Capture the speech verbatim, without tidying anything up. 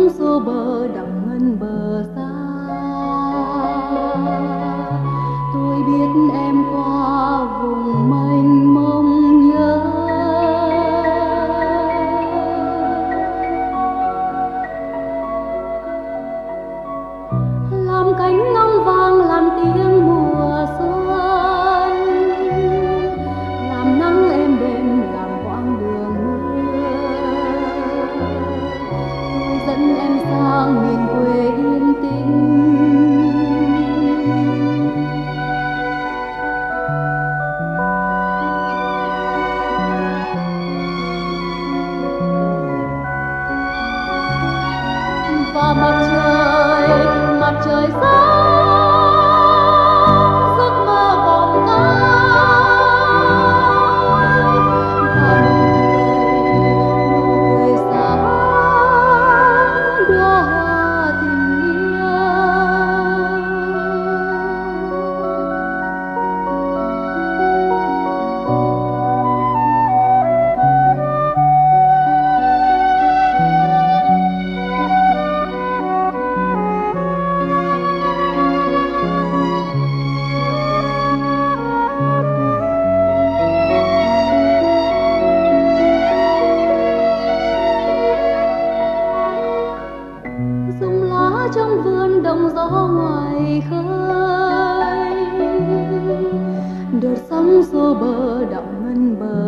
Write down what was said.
sóng xô bờ đậm ngân bờ xa. Tôi biết em qua vùng mênh mông nhớ. Làm cánh ngông vang làm tiếng mùa xuân, làm nắng êm đềm làm quãng đường mưa. Tôi dẫn em sang miền quê yên tĩnh. Và mặt trời, mặt trời sáng giấc mơ vòng cao. Và nụ cười, nụ cười sáng đóa hoa tình yêu. Rụng lá trong vườn đồng gió ngoài khơi, đợt sóng xô bờ đậm ngân bờ